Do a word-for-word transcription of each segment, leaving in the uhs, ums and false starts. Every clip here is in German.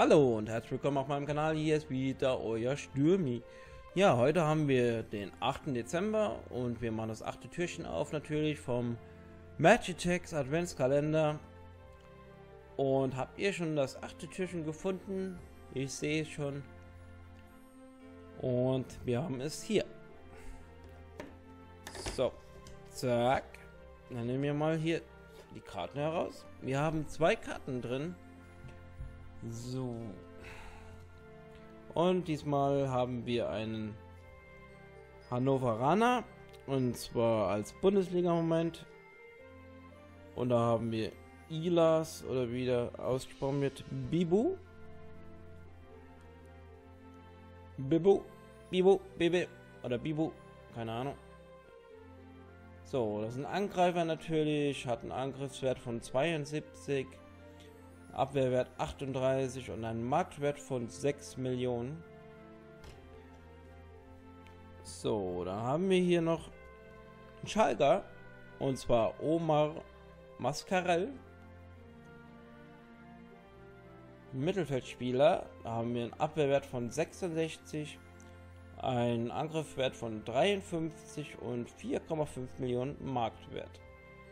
Hallo und herzlich willkommen auf meinem Kanal. Hier ist wieder euer Stürmi. Ja, heute haben wir den achten Dezember und wir machen das achte Türchen auf natürlich vom Magitex Adventskalender. Und habt ihr schon das achte Türchen gefunden? Ich sehe es schon. Und wir haben es hier. So, zack. Dann nehmen wir mal hier die Karten heraus. Wir haben zwei Karten drin. So. Und diesmal haben wir einen Hannoveraner. Und zwar als Bundesliga-Moment. Und da haben wir Ilas, oder wie der ausgesprochen wird, Bibu. Bibu, Bibu, Bibi oder Bibu, keine Ahnung. So, das ist ein Angreifer natürlich, hat einen Angriffswert von zweiundsiebzig, Abwehrwert achtunddreißig und einen Marktwert von sechs Millionen. So, dann haben wir hier noch einen Schalker, und zwar Omar Mascarell. Mittelfeldspieler, da haben wir einen Abwehrwert von sechsundsechzig, einen Angriffswert von dreiundfünfzig und vier Komma fünf Millionen Marktwert.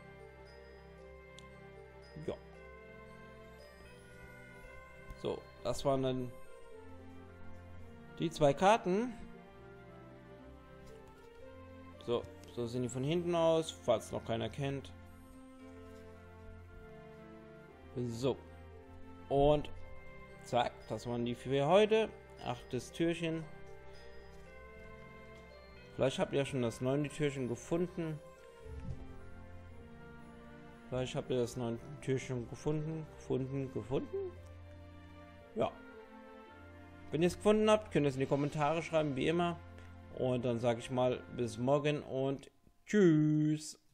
Ja. So, das waren dann die zwei Karten. So, so sehen die von hinten aus, falls noch keiner kennt. So. Und zack, das waren die für heute. Achtes Türchen. Vielleicht habt ihr ja schon das neunte Türchen gefunden. Vielleicht habt ihr das neunte Türchen gefunden. Gefunden, gefunden. Ja. Wenn ihr es gefunden habt, könnt ihr es in die Kommentare schreiben, wie immer. Und dann sage ich mal bis morgen und tschüss.